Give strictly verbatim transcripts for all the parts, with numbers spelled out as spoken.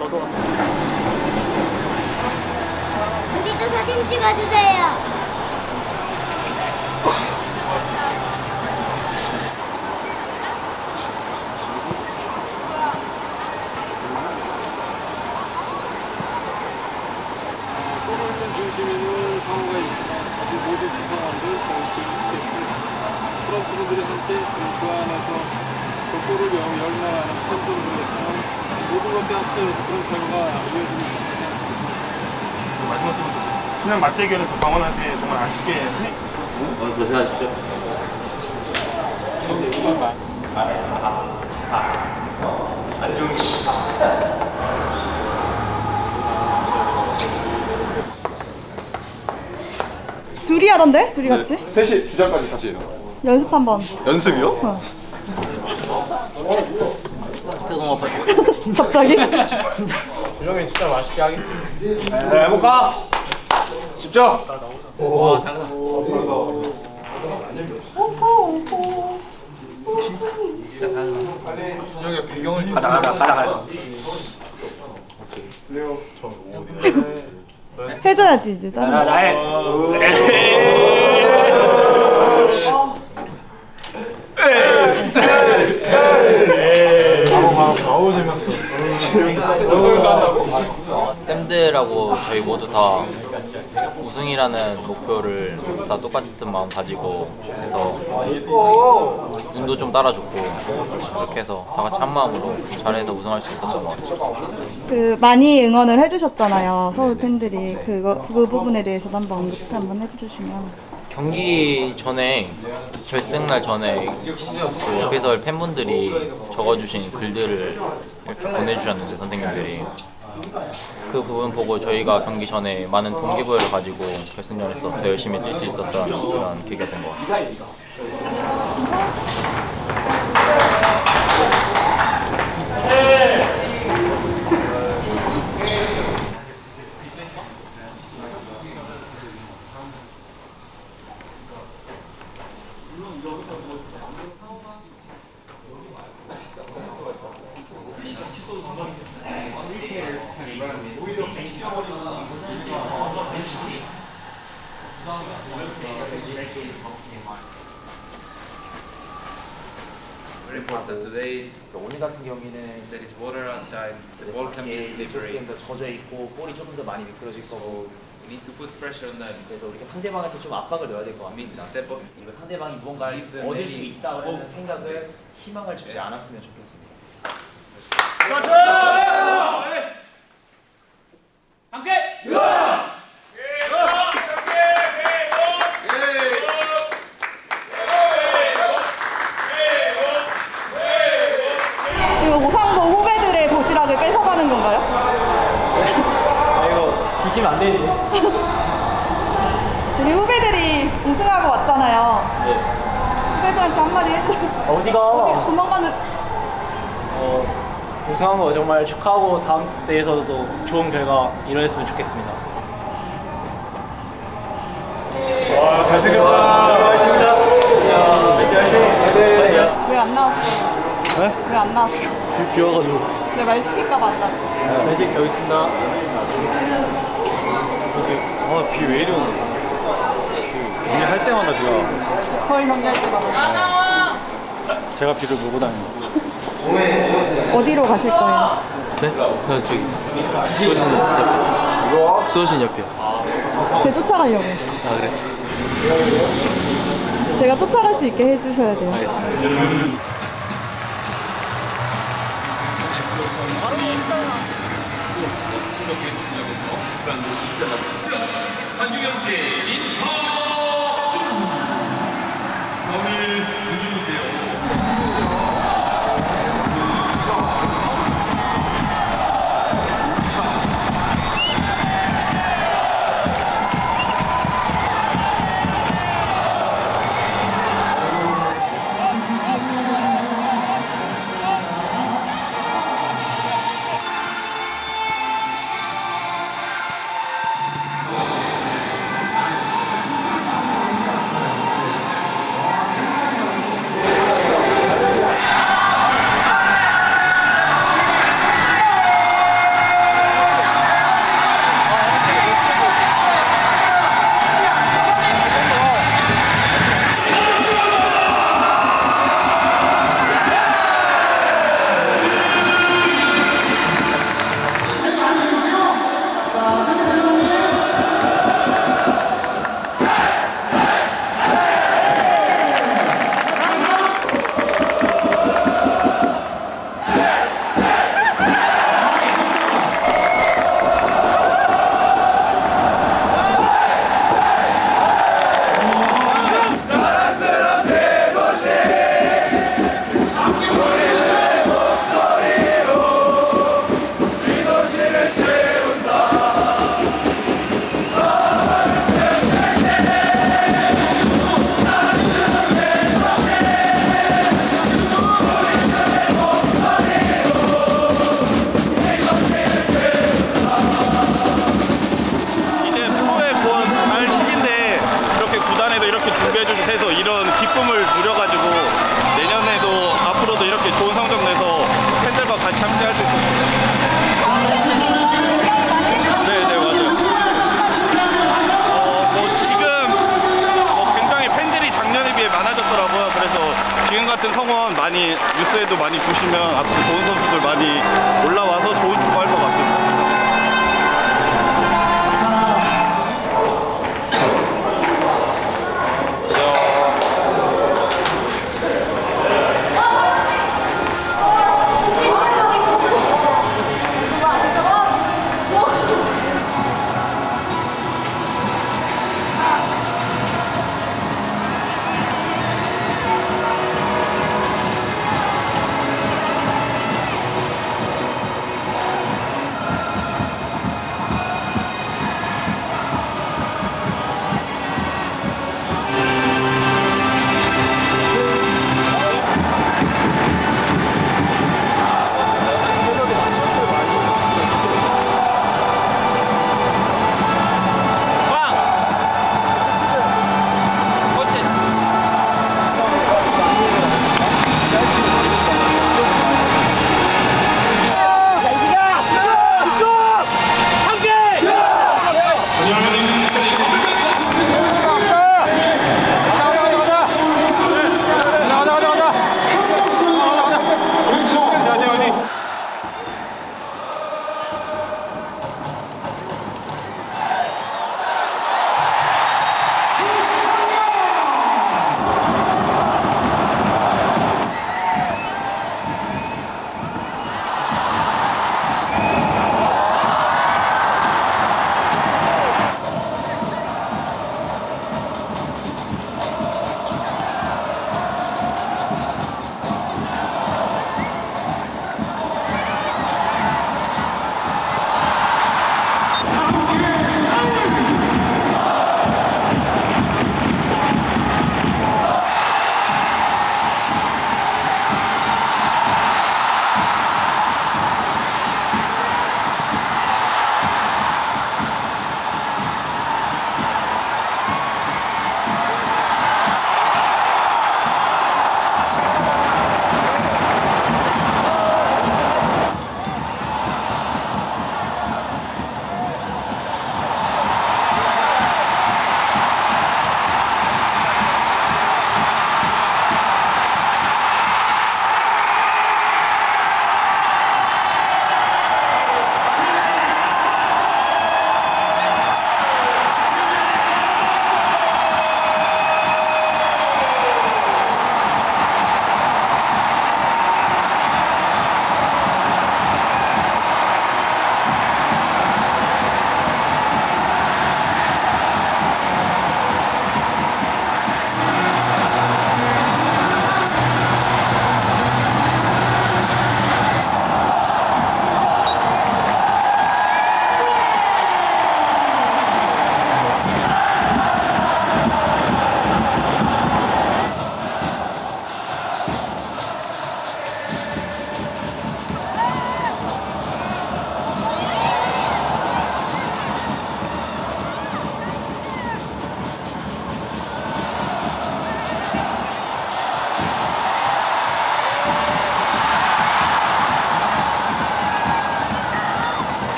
저도. 우리도 사진 찍어주세요. 중심에는 상호가 있지만 사실 모두 구성원들, 정치, 스태프, 프런트분들이 함께 그 안에서 골골을 열망하는 팬분들에서는 모든 것들이 합쳐져서 그런 결과가 이어지고 있다고 생각합니다. 마지막으로 지난 맞대결에서 강원한테 정말 아쉽게 했어요. 오늘 고생하십시오. 안녕. 둘이 하던데? 둘이 같이? 네, 셋이 주장까지 같이 해요. 연습 한번. 연습이요? 어. 갑자기? 준영이 진짜 맛있게 하겠지. 네, 해볼까? 집중! 와, 다르다. 진짜 다르다. 준영이 배경을 좀 가자, 가자, 가자, 가자. 해줘야지 이제. 나, 나, 나해. 아우 재밌어. 쌤들하고 저희 모두 다 우승이라는 목표를 다 똑같은 마음 가지고 해서 눈도 좀 따라줬고 그렇게 해서 다 같이 한 마음으로 잘해서 우승할 수 있었던 것 같아요. 그 많이 응원을 해주셨잖아요, 서울 팬들이. 그거 그 부분에 대해서 한번 언급 한번 해주시면. 경기 전에 결승날 전에 그 오피셜 팬분들이 적어주신 글들을 이렇게 보내주셨는데 선생님들이 그 부분 보고 저희가 경기 전에 많은 동기부여를 가지고 결승전에서 더 열심히 뛸 수 있었던 그런 계기가 된 것 같아요. Very important today. 오늘 같은 경기는 There is water outside. The ball can be slippery. 조금 더 젖어 있고 볼이 조금 더 많이 미끄러질 거고. We need to put pressure on them. 그래서 우리가 상대방한테 좀 압박을 넣어야 될 것 We need to 같습니다. step up. 이거 상대방이 무언가를 Give them 얻을 수 any 있다는 hope. 생각을 희망을 주지 않았으면 좋겠습니다. 지금 오상도 후배들의 도시락을 뺏어가는 건가요? 아 이거 지키면 안 되지. 우리 후배들이 우승하고 왔잖아요. 네. 후배들한테 한마디 해주세요. 어디가? 도망가는. 어, 우승한 거 정말 축하하고 다음 대회에서도 좋은 결과 이뤄냈으면 좋겠습니다. 와, 잘생겼다. 왜 안 나왔어요? 네? 왜 안 나왔어요? 비, 비 와가지고. 내 말 시킬까봐 안 나왔어요. 매직 여기 있습니다. 아, 비 왜 이리 오는 거야? 경기 할 때마다 비가 와. 저희 경기할 때마다. 제가 비를 몰고 다니는 어디로 가실 거예요? 네? 저 저기 수호신 옆에. 수호신 옆이요. 제 쫓아가려고. 아 그래? 제가 쫓아갈 수 있게 해주셔야 돼요. 알겠습니다. 응원 많이 뉴스에도 많이 주시면 앞으로 좋은 선수들 많이 올라와서 좋은 축구 할 것 같습니다.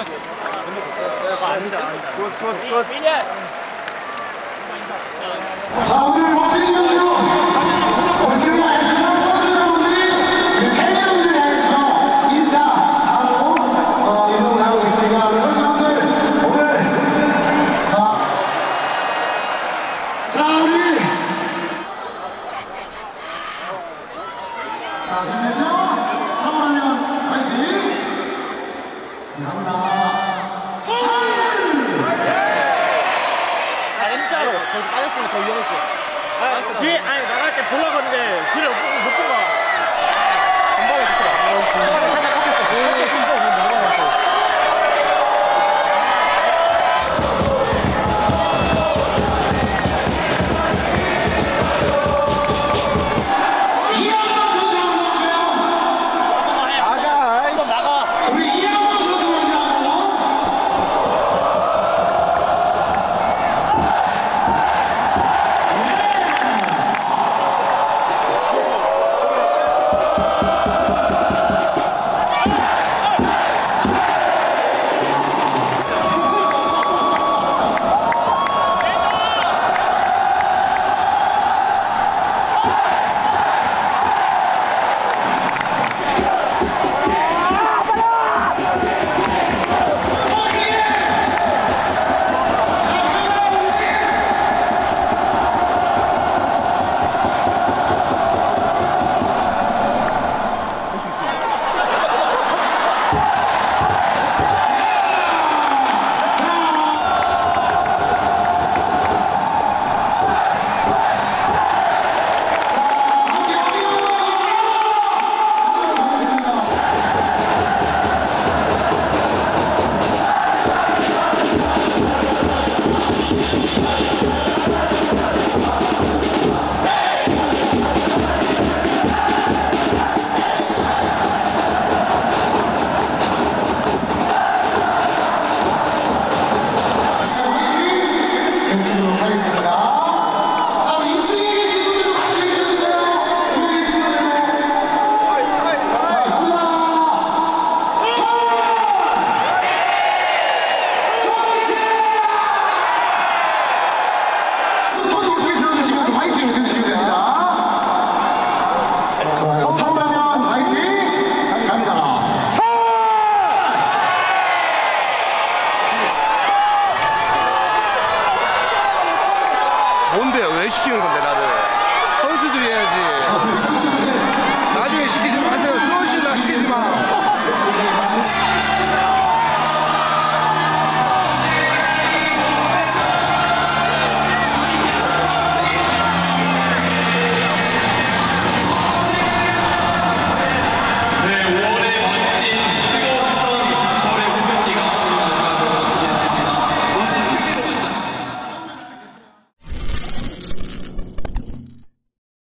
굿굿굿. 자, 오늘 멋진 경기로 우리 승리하여 주신 선수 여러분들이 우리 팬 여러분들을 향해서 인사하고 어, 이동을 하고 있습니다. 우리 선수분들 오늘 어, 자, 우리 자, 준비됐죠? 서울하면 파이팅! 갑니다. M자로 거기 빠졌으면 더 위험했어. 아, 뒤에 아니 나갈 때 보려고 했는데 뒤를 못 본 거야. 한번에 좋더라. 살짝 깎였어. 오, 좀 더, 좀 펼치도록 하겠습니다. 자, 우리 이층에 계신 분들도 같이 외쳐주세요. 여기 계신 분들도. 자, 갑니다. 서울! 서울! 손 크게 들어주시면서 화이팅 외쳐주시면 됩니다. 좋아요. 서울하면 화이팅! 갑니다. 뭔데요? 왜 시키는 건데 나를? 선수들이 해야지.